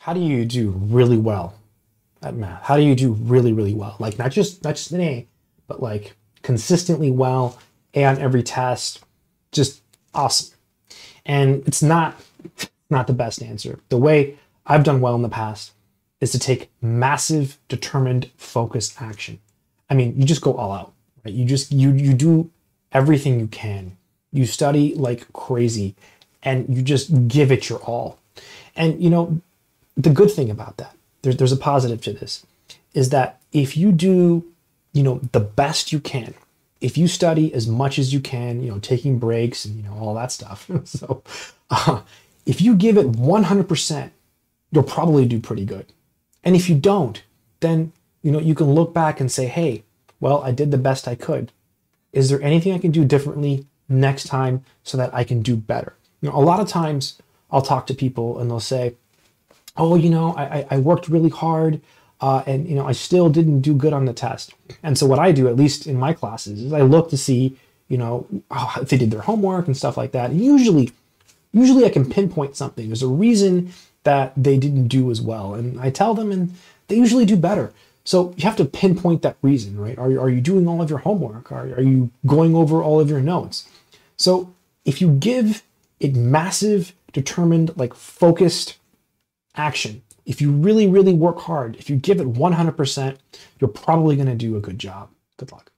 How do you do really well at math? How do you do really, really well? Like not just an A, but like consistently well, A on every test, just awesome. And it's not the best answer. The way I've done well in the past is to take massive, determined, focused action. I mean, you just go all out, right? You do everything you can. You study like crazy and you just give it your all. And the good thing about that, there's a positive to this, is that if you do, the best you can, if you study as much as you can, taking breaks and, all that stuff. So if you give it 100%, you'll probably do pretty good. And if you don't, then, you can look back and say, hey, well, I did the best I could. Is there anything I can do differently next time so that I can do better? A lot of times I'll talk to people and they'll say, oh, I worked really hard and, I still didn't do good on the test. And so what I do, at least in my classes, is I look to see, if they did their homework and stuff like that. And usually I can pinpoint something. There's a reason that they didn't do as well. And I tell them and they usually do better. So you have to pinpoint that reason, right? Are you doing all of your homework? Are you going over all of your notes? So if you give it massive, determined, like focused action, if you really, really work hard, if you give it 100%, you're probably going to do a good job. Good luck.